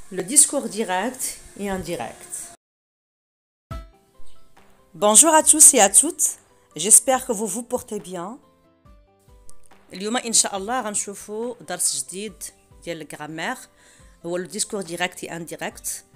Le discours direct et indirect. Bonjour à tous et à toutes. J'espère que vous vous portez bien. اليوم ان شاء الله غنشوفوا درس جديد ديال الجرامير هو لو ديسكور ديريكت اي انديريكت.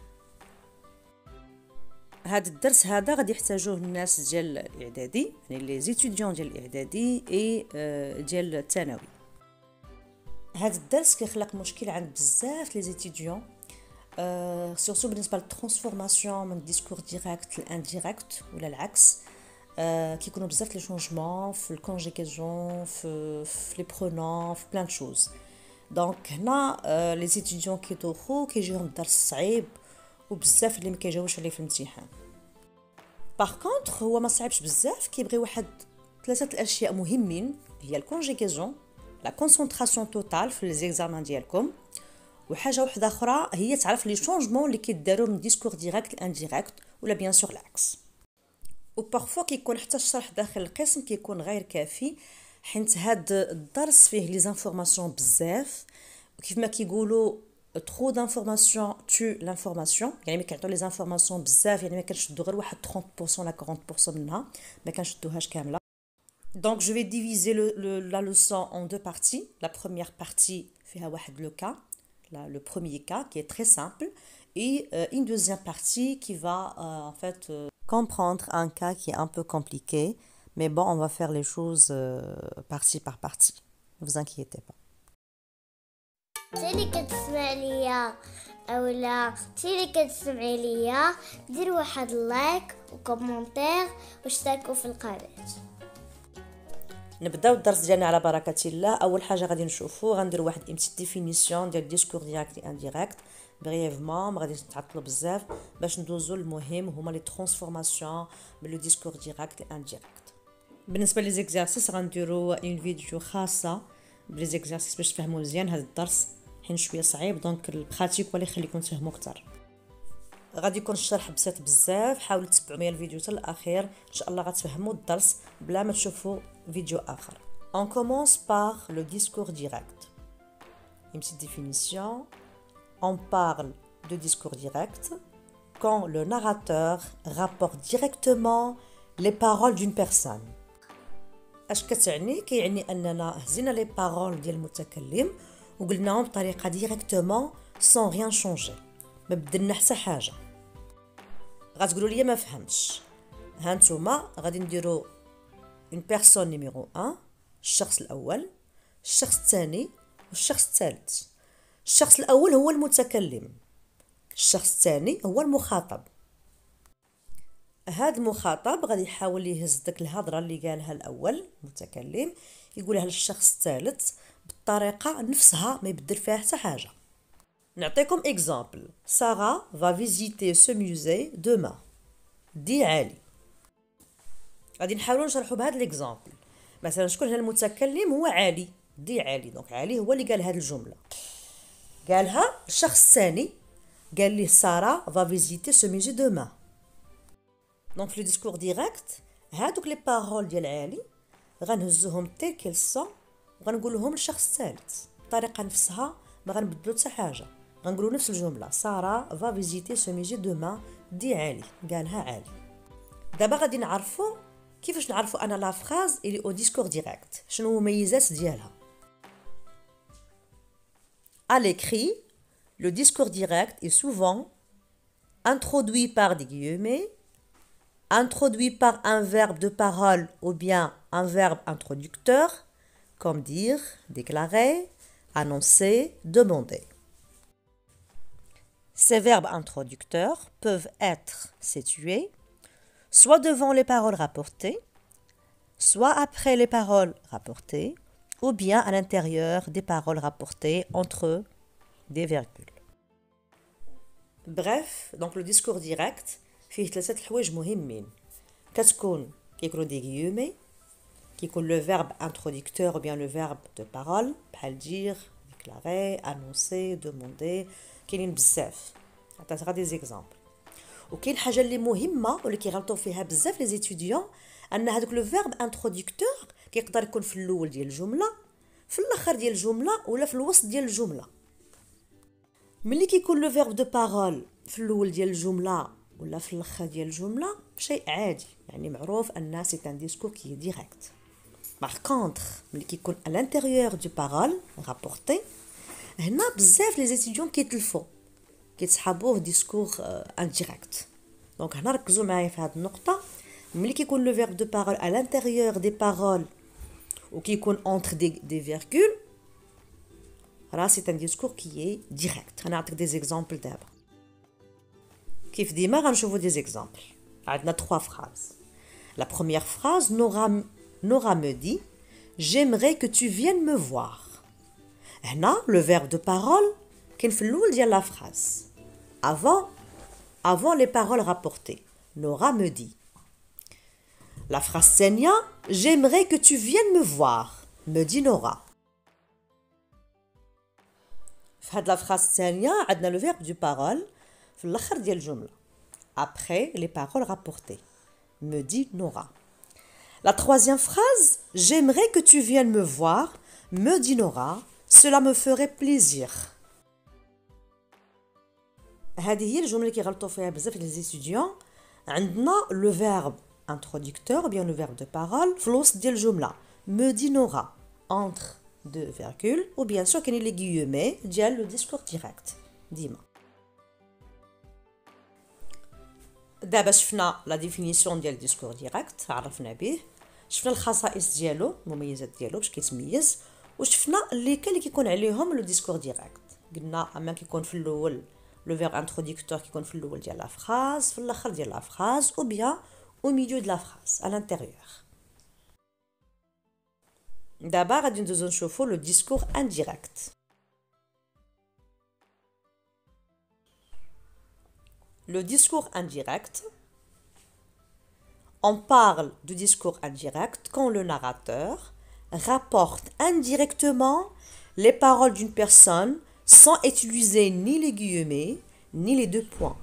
هذا الدرس هذا غادي يحتاجوه الناس ديال الاعدادي، يعني لي زيتيديون ديال الاعدادي اي ديال الثانوي. هذا الدرس كيخلق مشكل عند بزاف لي زيتيديون، سورتو بالنسبه للترانسفورماسيون من ديسكور ديريكت لانديريكت ولا العكس. كيكونوا بزاف لي شونجمون في الكونجيغاسيون في لي برونون في بلان شوز. دونك هنا لي زيتيديون كيدوخو كيجيهم الدرس صعيب وبزاف اللي ما كيجاوبش عليه في الامتحان. باغ كونطخ هو ما صعيبش بزاف، كيبغي واحد ثلاثه الاشياء مهمين، هي الكونجيغاسيون، لا كونسونطراسيون توتال في لي زيكزامان ديالكم، وحاجه واحده اخرى هي تعرف لي شونجمون اللي كيداروا من ديسكور ديريكت لانديريكت ولا بيان سور العكس. وبارفو كيكون حتى الشرح داخل القسم كيكون غير كافي، حيت هاد الدرس فيه لي زانفورماسيون بزاف، وكيف ما كيقولوا trop d'informations tue l'information، يعني ما كيعطيو لي زانفورماسيون بزاف، يعني ما كنشدو غير واحد 30% ولا 40% منها، ما كنشدوهاش كامله. Donc je vais diviser la leçon en deux parties. La première partie فيها واحد le cas, le premier cas qui est très simple, et une deuxième partie qui va en fait comprendre un cas qui est un peu compliqué, mais bon, on va faire les choses partie par partie. Ne vous inquiétez pas. تيلي كتسمع ليا اولا تيلي كتسمعي ليا دير واحد لايك وكومونتير واشتركوا في القناه. نبداو الدرس ديالنا على بركه الله. اول حاجه غادي نشوفوا غندير واحد امتي ديفينيسيون ديال ديسكور ديريكت اي انديريكت بريفمون، ما غاديش نتعطلوا بزاف باش ندوزو المهم هما لي ترانسفورماسيون من لو ديسكور ديريكت اي انديريكت. بالنسبه لي زيكزارسيس غنديروا اون فيديو خاصه بلي زيكزارسيس باش تفهموا مزيان هذا الدرس، حين شويه صعيب، دونك البراتيك هو اللي يخليكم تفهموا اكثر. غادي يكون الشرح بسيط بزاف، حاولوا تتبعوا معايا الفيديو حتى الاخير، ان شاء الله غتفهموا الدرس بلا ما تشوفوا فيديو اخر. On commence par le discours direct. Une petite définition. On parle de discours direct quand le narrateur rapporte directement les paroles d'une personne. اش كتعني؟ كيعني اننا هزينا لي بارول ديال المتكلم وقلناهم بطريقه ديريكتومون سون ريان شونجي، ما بدلنا حتى حاجه. غتقولوا لي ما فهمتش. ها نتوما غادي نديروا اون بيرسون نيميرو 1، الشخص الاول، الشخص الثاني والشخص الثالث. الشخص الاول هو المتكلم، الشخص الثاني هو المخاطب. هاد المخاطب غادي يحاول يهز داك الهضره اللي قالها الاول المتكلم يقولها للشخص الثالث بالطريقه نفسها، ما يبدل فيها حتى حاجه. نعطيكم اكزامبل. سارة va visiter ce musée demain. دي علي. غادي نحاولوا نشرحوا بهذا الاكزامبل. مثلا شكون هنا المتكلم؟ هو علي، دي علي. دونك علي هو اللي قال هذه الجمله، قالها الشخص الثاني قال لي سارة va visiter ce musée demain. دونك في لو ديسكور ديريكت هادوك لي بارول ديال علي غنهزوهم تيل كيل سون وغنقولوهم للشخص الثالث بطريقه نفسها، ما غنبدلو حتى حاجه، غنقولوا نفس الجمله. سارة va visiter ce musée demain. دي علي، قالها علي. دابا غادي نعرفوا كيفاش نعرفوا انا لا فراز اللي او ديسكور ديريكت شنو المميزات ديالها. À l'écrit, le discours direct est souvent introduit par des guillemets, introduit par un verbe de parole ou bien un verbe introducteur, comme dire, déclarer, annoncer, demander. Ces verbes introducteurs peuvent être situés soit devant les paroles rapportées, soit après les paroles rapportées, ou bien à l'intérieur des paroles rapportées entre des virgules. Bref, donc le discours direct فيه ثلاثة الحوايج مهمين. كتكون كيكونوا دي guillemets، كيكون le verbe introducteur ou bien le verbe de parole بحال dire, déclarer, annoncer, demander. كاينين بزاف، عطيت غير دي زيكزامبل. وكاين حاجه اللي مهمه واللي كيغلطوا فيها بزاف لي زيتيديون، ان هذاك لو فيرب انتروديكتور كيقدر يكون في الاول ديال الجمله، في الاخر ديال الجمله، ولا في الوسط ديال الجمله. ملي كيكون لو فيرب دو بارول في الاول ديال الجمله ولا في الاخر ديال الجمله شيء عادي، يعني معروف ان سي ان ديسكور كي ديريكت. باغ كونطخ ملي كيكون à l'intérieur du parole rapporté هنا بزاف لي زيتيديون كيتسحابوه ديسكور انديريكت. دونك هنا ركزوا معايا في هذه النقطه، ملي كيكون لو فيرب دو بارول à l'intérieur des paroles وكيكون entre des virgules راه سي ان ديسكور كي ديريكت. غنعطيك دي زيكزامبل دابا. كيف ديما غنشوفوا دي زيكزامبل. عندنا 3 phrases. La première phrase, Nora me dit j'aimerais que tu viennes me voir. هنا le verbe de parole كاين في الاول ديال la phrase. Avant les paroles rapportées. Nora me dit. La phrase الثانية j'aimerais que tu viennes me voir. Me dit Nora. في هاد la phrase الثانية عندنا le verbe du parole في الاخر ديال الجملة. Après les paroles rapportées. Me dit Nora. La troisième phrase, j'aimerais que tu viennes me voir, me dit Nora, cela me ferait plaisir. هذه هي الجملة اللي كيغلطوا فيها بزاف لي زيتيديون. عندنا لو فيرب introducteur ou bien le verbe de parole في الوسط ديال الجملة. Me dit Nora entre deux virgules ou bien sûr كاينين لي guillemets ديال لو ديسكور ديريكت ديما. دابا شفنا لا ديفينيسيون ديال الديسكور ديريكت، عرفنا به، شفنا الخصائص ديالو، المميزات ديالو باش كيتميز، وشفنا اللي كيكون عليهم لو ديسكور ديريكت. قلنا اما كيكون في الاول لو فيرب انتروديكتور كيكون في الاول ديال لا فراز، في الاخر ديال لا فراز، او بيان او ميليو دو لا فراز à l'intérieur. دابا غادي ندوزو نشوفو لو ديسكور انديريكت. Le discours indirect. On parle du discours indirect quand le narrateur rapporte indirectement les paroles d'une personne sans utiliser ni les guillemets ni les deux points.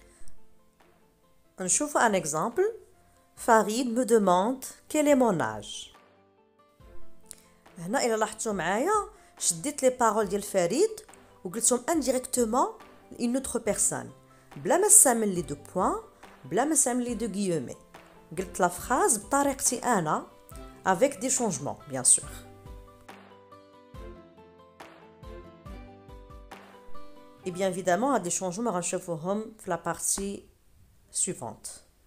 On chauffe un exemple. Farid me demande quel est mon âge. هنا إلا لاحظتوا معايا شديت les paroles ديال فريد وقلتهم indirectement une autre personne. بلا ما نستعمل لي دو بوين، بلا ما نستعمل لي دو غيومي، قلت لا فراز بطريقتي انا avec des changements bien sûr. Et bien évidemment هاد des changements غنشوفوهم في la partie suivante.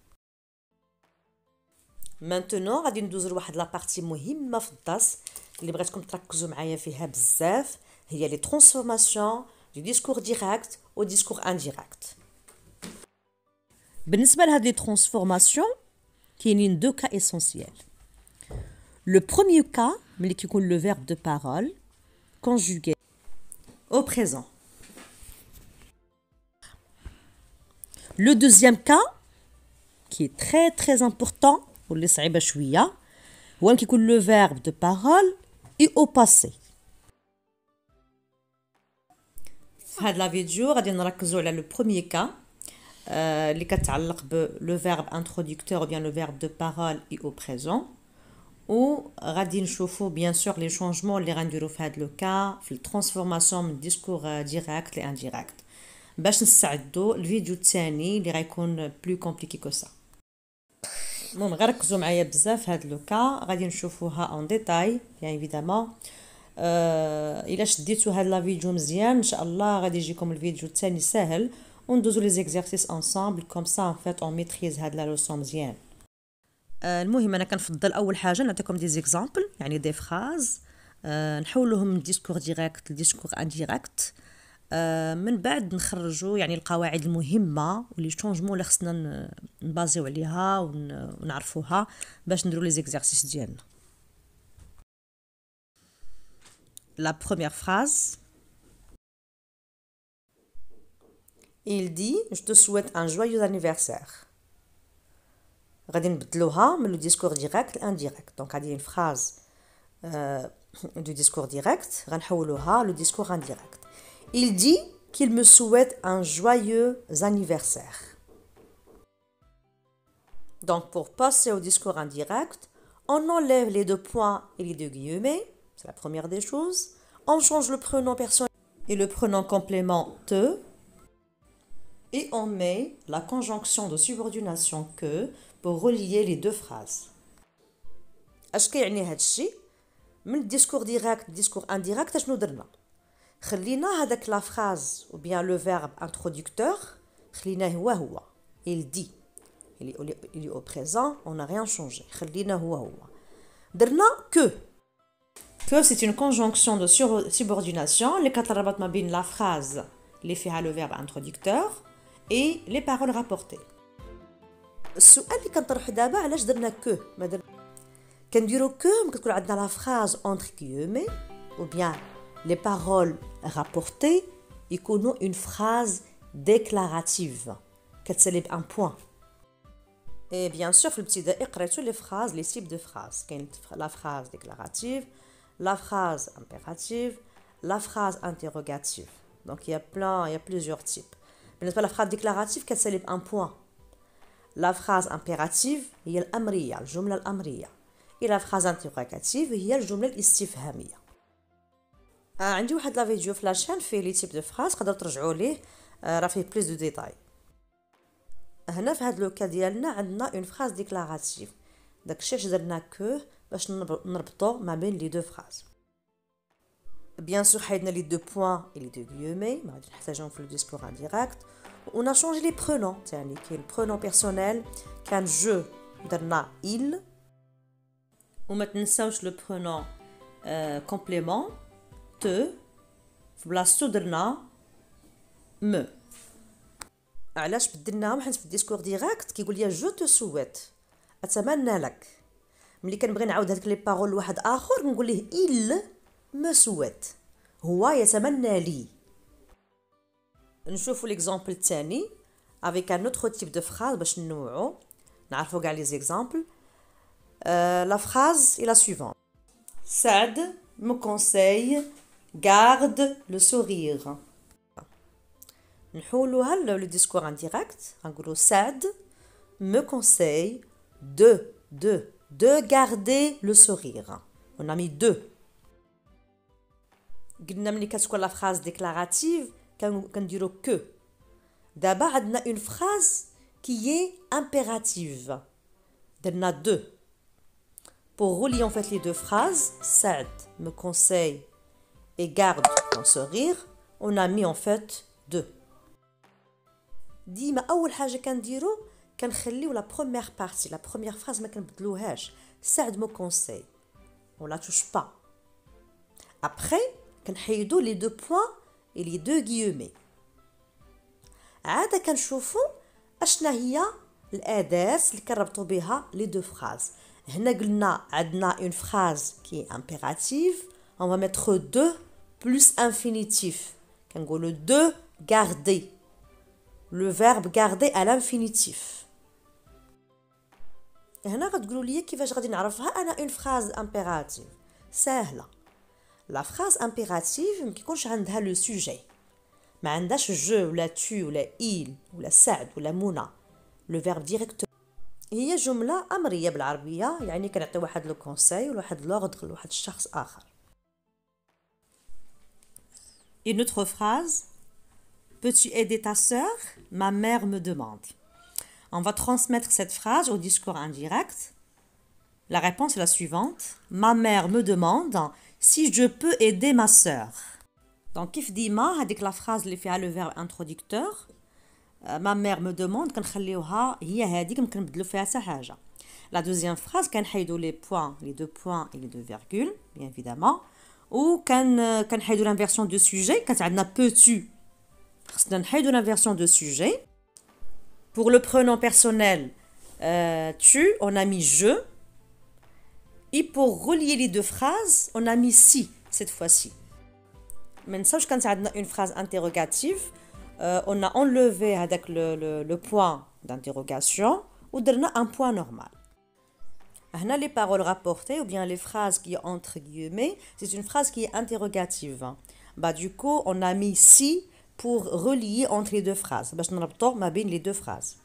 Maintenant غادي ندوزو لواحد لا بارتي مهمه في الدرس اللي بغيتكم تركزوا معايا فيها بزاف، هي لي ترانسفورماسيون du discours direct au discours indirect. بالنسبة لهاد لي ترانسفورماسيون كاينين دو كا اسونسييل. لو بروميير كا ملي كيكون لو فيرب دو بارول كونجوغي au présent. Le deuxième cas qui est très important واللي صعيبة شوية هو ملي كيكون لو فيرب دو بارول et au passé. في هاد لا فيديو غادي نركزوا على لو بروميير كا اللي كتعلق بلو فيرب انتروديكتور ou bien le verbe de parole et au présent، و غادي نشوفوا بيان سور لي شونجمون اللي غنديروا في هاد لو كا في الترانسفورماسيون من ديسكور ديريكت لي انديريكت باش نستعدوا الفيديو الثاني اللي غيكون بلو كومبليكي كو سا. المهم غير ركزوا معايا بزاف هاد لو كا غادي نشوفوها اون ديتاي بيان ايفيدامون. الا شديتوا هاد لا فيديو مزيان ان شاء الله غادي يجيكم الفيديو الثاني ساهل وندوزو لي زيكزارسيس انصامبل كوم سا ان فيت اون ميتريز هاد لا لوسون مزيان. المهم انا كنفضل اول حاجه نعطيكم دي زيكزامبل يعني دي فراز نحولوهم من ديسكور ديريكت لديسكور انديريكت، من بعد نخرجوا يعني القواعد المهمه واللي شونجمون اللي خصنا نبازيو عليها ونعرفوها باش نديرو لي زيكزارسيس ديالنا. La première phrase. Il dit je te souhaite un joyeux anniversaire. غادي نبدلوها من لو ديسكور ديريكت لانديريكت. دونك هذه une phrase du discours direct غنحولوها لو ديسكور انديريكت. Il dit qu'il me souhaite un joyeux anniversaire. Donc pour passer au discours indirect, on enlève les deux points et les deux guillemets. C'est la première des choses. On change le prénom personnel et le pronom complément te. Et on met la conjonction de subordination que pour relier les deux phrases. اش كيعني هذا الشيء؟ من الديسكور ديريكت الديسكور انديريكت اشنو درنا؟ خلينا هذاك لا فراز ou bien le verbe introducteur خليناه هو il dit il est au présent on n'a rien changé خلينا هو درنا que c'est une conjonction de subordination اللي كتربط ما بين la phrase اللي فيها le verbe introducteur et les paroles rapportées. السؤال اللي كنطرح دابا علاش درنا كو ما درنا كنديرو كو ممكن تكون عندنا لا فراز entre guillemets ou bien les paroles rapportées يكونوا une phrase déclarative كتسالي بان بوين. Et bien sûr في الابتدائي قريتو les phrases les types de phrases كاين la phrase déclarative la phrase impérative la phrase interrogative donc il y a plusieurs types. بالنسبة للفراز ديكلاراتيف كتسالي بان بوين. لا فراز امبيراتيف هي الأمرية الجملة الأمرية. et la phrase interrogative هي الجملة الاستفهامية. عندي واحد لا فيديو في لاشين فيه لي تيب دو فراز تقدروا ترجعوا ليه راه فيه بليس دو ديتاي. هنا في هاد لوكا ديالنا عندنا اون فراز ديكلاراتيف داكشي علاش درنا كو باش نربطو ما بين لي دو فراز. Bien sûr, il y a les deux points et les deux guillemets, mais on fait le discours indirect. On a changé les pronoms, qui est le pronom personnel, quand je, درنا il. وما تنساوش le pronom complément te. في بلاصتو درنا me. علاش بدلناهم؟ حيت في الديسكور ديريكت كيقول لي جو تو سويت اتمنى لك. ملي كنبغي نعاود هذيك لي بارول لواحد اخر نقول ليه il me souhaite هو يتمنى لي. نشوفوا l'exemple الثاني avec un autre type de phrase باش ننوعوا نعرفوا كاع les exemples. La phrase est la suivante. Saad me conseille garde le sourire. نحولوها le discours indirect نقولوا Saad me conseille de garder le sourire. On a mis deux. قلنا ملي كتكون لا فراز ديكلاراتيف كنديرو كو. دابا عندنا اون فراز كي اي امبيراتيف درنا دو. pour relier en fait les deux phrases Saad me conseille et garde ton sourire on a mis en fait deux. ديما اول حاجه كنديرو كنخليو لا بروميير بارتي لا بروميير فراز ما كنبدلوهاش. Saad me conseille on la touche pas. après كنحيدو les deux points et les deux guillemets. عاد كنشوفو اشنا هي الاداه اللي كنربطو بها les deux phrases. هنا قلنا عندنا une phrase qui est impérative on va mettre de plus infinitif كنقولو de garder le verbe garder à l'infinitif. هنا غتقولوا لي كيفاش غادي نعرفها انا une phrase impérative. سهله. La phrase impérative ما كيكونش عندها لو سوجي ما عندهاش جو ولا تو ولا il ولا سعد ولا منى لو فيرب ديريكت. هي جمله امريه بالعربيه يعني كنعطي واحد لو كونساي ولا واحد لوردر لواحد الشخص اخر. Une autre phrase. Peux-tu aider ta sœur? Ma mère me demande. On va transmettre cette phrase au discours indirect. La réponse est la suivante. Ma mère me demande si je peux aider ma sœur. Donc, كيف ديما هذيك la phrase اللي فيها le verbe introducteur. Ma mère me demande كنخليوها هي هذيك ما كنبدلو فيها حتى حاجة. La deuxième phrase كنحيدو les points, les deux points et les deux virgules, bien évidemment. Ou كنحيدو l'inversion de sujet. كانت عندنا peux-tu. خصنا نحيدو l'inversion de sujet. Pour le pronom personnel, tu, on a mis je. Et pour relier les deux phrases, on a mis si, cette fois-ci. Maintenant, quand on a une phrase interrogative, on a enlevé avec le point d'interrogation ou donné un point normal. Là, les paroles rapportées ou bien les phrases qui sont entre guillemets, c'est une phrase qui est interrogative. Bah, du coup, on a mis si pour relier entre les deux phrases. باش نربطو ما بين les deux phrases.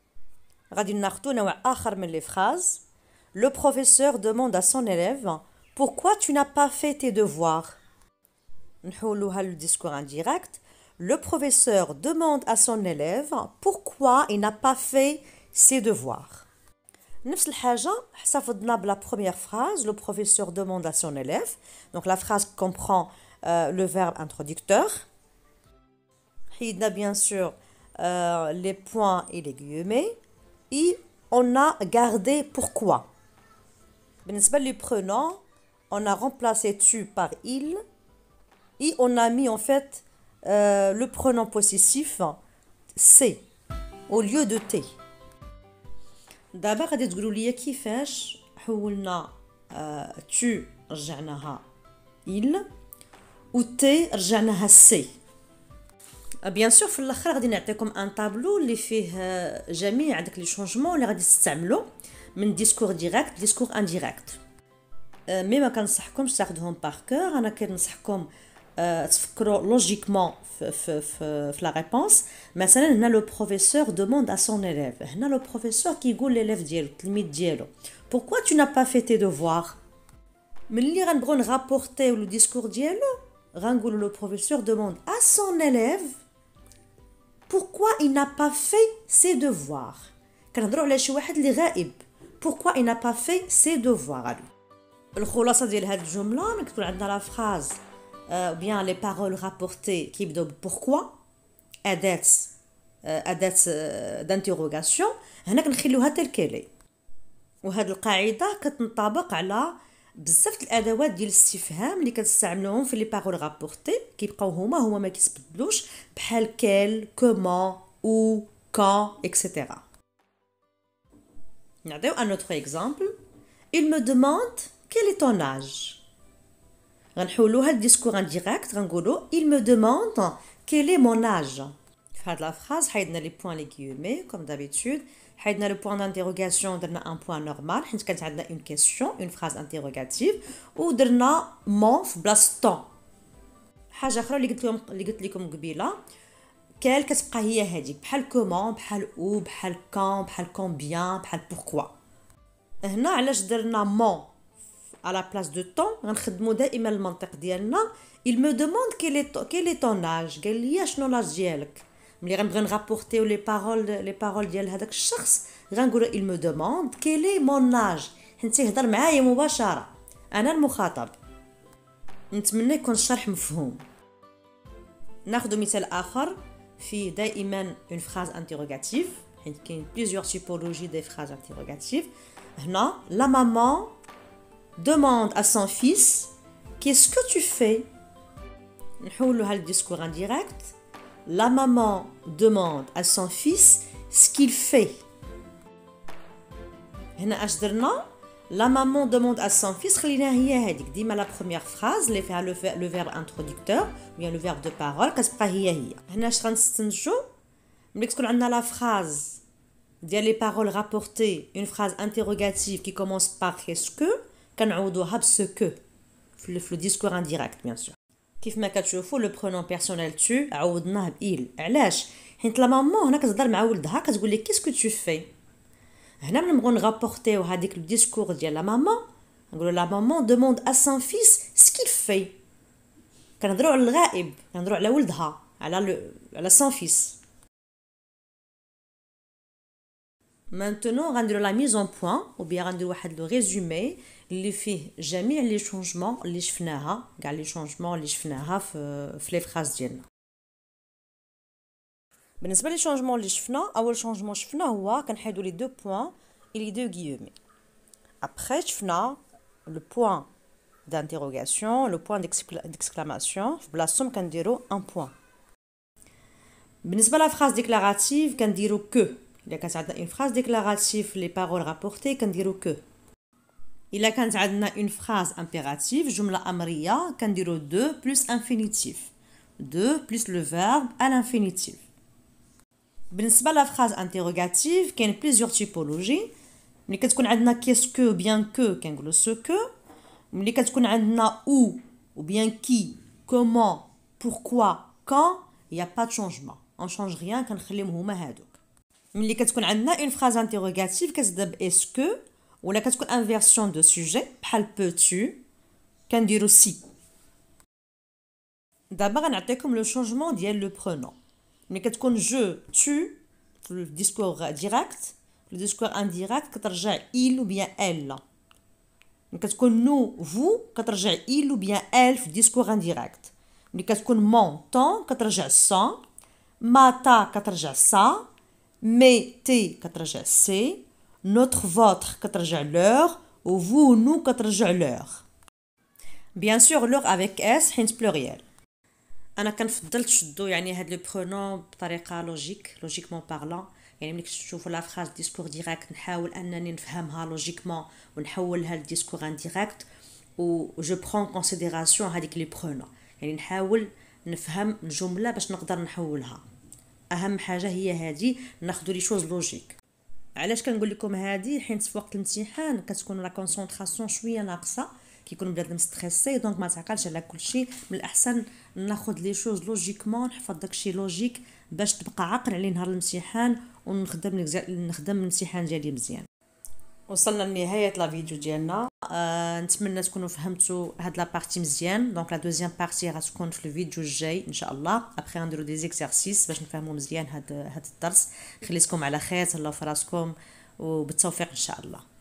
غادي ناخدو نوع آخر من les phrases. Le professeur demande à son élève Pourquoi tu n'as pas fait tes devoirs? نحولوها le discours indirect. Le professeur demande à son élève pourquoi il n'a pas fait ses devoirs. نفس الحاجة حسافضنا بلا première phrase. Le professeur demande à son élève. Donc la phrase comprend le verbe introducteur. حيدنا bien sûr les points et les guillemets. Et on a gardé pourquoi. بالنسبة les pronoms, on a remplacé tu par il. Et on a mis en fait le pronom possessif c'est au lieu de t. دابا غادي تقولوا لي كيفاش حولنا tu رجعناها il و t رجعناها c'est. بيان سور في الاخر غادي نعطيكم ان طابلو اللي فيه جميع داك لي شونجمون اللي غادي تستعملوا من ديسكور ديريكت ديسكور انديريكت. مي ما كنصحكمش تاخذوهم بار كور. انا كنصحكم تفكروا لوجيكمون في لا ريبونس. مثلا هنا لو بروفيسور دوموند ا سون élève. هنا لو بروفيسور كيقول ليليف ديالو التلميذ ديالو pourquoi tu n'as pas fait tes devoirs. ملي غنبغيو نغابورتيو لو ديسكور ديالو غنقولوا لو بروفيسور دوموند ا سون élève pourquoi il n'a pas fait ses devoirs. كنهضروا على شي واحد اللي غائب. pourquoi il n'a pas fait ses devoirs. الخلاصه ديال هذه الجمله ملي تكون عندنا لا فراز bien les paroles rapportées كيبداو pourquoi اداه d'interrogation. هنا كنخليوها تل كيلي. وهاد القاعده كتنطبق على بزاف الادوات ديال الاستفهام اللي كنستعملوهم في لي بارول رابورتي. كيبقاو هما ما كيتبدلوش بحال كيل كومون او كان etc. نعطيو un autre exemple. Il me demande quel est ton âge. غنحولوها الديسكور انديريكت. غنقولوا il me demande quel est mon âge. في هاد لا فراز حيدنا لي بوين لي كيومي كوم دابيتود. حيدنا لو بوين دانتيروغاسيون درنا ان بوين نورمال حيت كانت عندنا اون كيسيون اون فراز انتيروغاتيف. ودرنا مون في بلاصه طون. حاجه اخرى اللي قلت لكم قبيله كال كتبقى هي هذيك بحال كومون بحال او بحال كان بحال كومبيان بحال بوركوا. هنا علاش درنا مون على بلاص دو طون. غنخدموا دائما المنطق ديالنا. il me demande quel est ton âge. قال لي شنو لاج ديالك. ملي غنبغي نغابورتيو لي بارول ديال هذاك الشخص غنقولوا il me demande quel est mon âge حيت يهضر معايا مباشره انا المخاطب. نتمنى يكون الشرح مفهوم. ناخذ مثال اخر في دائما اون فراز انتيروغاتيف حيت كاين بليزيور تيبولوجي دي فراز انتيروغاتيف. هنا la maman demande à son fils qu'est-ce que tu fais. نحولوها للديسكور انديريكت. La maman demande à son fils ce qu'il fait. هنا اش درنا la maman demande à son fils خليناها هي هذيك ديما لا بروميير فراز اللي فيها لو فيرب انتروديكتور ويا لو فيرب دو بارول كتبقى هي. هنا اش غنستنتجو ملي تكون عندنا لا فراز ديال لي بارول رابورتي اون فراز انتيروغاتيف كي كومونس بار qu'est-ce que كنعوضوها بسو كو في لو ديسكور انديريكت بيان سور. كيف ما كتشوفوا لو برونون بيرسونيل تو عوضناه بإل. علاش؟ حيت لا مامون هنا كتهضر مع ولدها كتقول لي كيسكو تو في. هنا ملي نبغيو نغابورتيو هذيك لو ديسكور ديال لا مامون نقولوا لا مامون دوموند ا سان فيس سكيل في. كنهضروا على الغائب كنهضروا على ولدها على سان فيس. maintenant غنديروا لا ميز اون بوين او بيان غنديروا واحد لو ريزومي اللي فيه جميع لي شونجمون اللي شفناها كاع لي شونجمون اللي شفناها في لي فراز ديالنا. بالنسبه لي شونجمون اللي شفنا اول شونجمون شفنا هو كنحيدوا لي دو بوين et les deux guillemets. Après شفنا le point d'interrogation le point d'exclamation في بلاصتهم كنديروا un point. بالنسبه لا فراز ديكلاراتيف كنديروا que. إلا كانت عندنا une phrase déclarative les paroles rapportées كنديروا que. إلا كانت عندنا une phrase impérative جملة أمرية كنديروا de plus infinitif de plus le verbe à l'infinitif. بالنسبة لا phrase interrogative كاين plusieurs typologies. ملي كتكون عندنا qu'est-ce que bien que كنقولوا ce que. ملي كتكون عندنا où ou bien qui comment pourquoi quand il y a pas de changement on change rien كنخليهم هما هادوك. ملي كتكون عندنا une phrase interrogative كتبدا ب est-ce que ولا كتكون inversion de sujet بحال peux-tu كنديرو سي. دابا غنعطيكم لو شونجمون ديال لو برونون. ملي كتكون جو tu في الديسكور ديريكت، في الديسكور انديريكت كترجع il ou bien elle. ملي كتكون nous vous كترجع il ou bien elle في الديسكور انديريكت. ملي كتكون mon ton كترجع son، ma ta كترجع ça، mes tes كترجع c'est، notre votre كترجع leur، و vous nous كترجع leur. bien sûr leur avec s حيت pluriel. انا كنفضل تشدو يعني هاد لو برونون بطريقه لوجيكمون بارلون. يعني ملي كتشوفوا لا فراز ديسكور ديريكت نحاول انني نفهمها لوجيكمون ونحولها لديسكور انديريكت، و جو برون كونسيديراسيون هذيك لي برونون. يعني نحاول نفهم الجمله باش نقدر نحولها. اهم حاجه هي هذه، ناخذ لي شوز لوجيك. علاش كنقول لكم هذه؟ حيت في وقت الامتحان كتكون لا كونسونطراسيون شويه ناقصه، كيكون بنادم ستريسي دونك ما تعقلش على كل شيء. من الاحسن ناخذ لي شوز لوجيكمون، نحفظ داكشي لوجيك باش تبقى عاقل عليه نهار الامتحان ونخدم الامتحان ديالي مزيان. وصلنا لنهايه لا فيديو ديالنا. نتمنى تكونوا فهمتوا هاد لا بارتي مزيان. دونك لا دوزيام بارتي غتكون في الفيديو الجاي ان شاء الله. ابري غنديروا دي زيكزارسيس باش نفهموا مزيان هاد الدرس. خليتكم على خير، تهلاو في راسكم وبالتوفيق ان شاء الله.